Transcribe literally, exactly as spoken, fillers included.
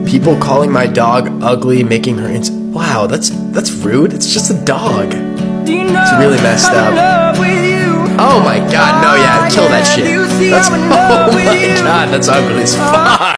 People calling my dog ugly, making her ins- Wow, that's that's rude. It's just a dog. It's really messed up. Oh my god, no, yeah, kill that shit. That's, oh my god, that's ugly as fuck.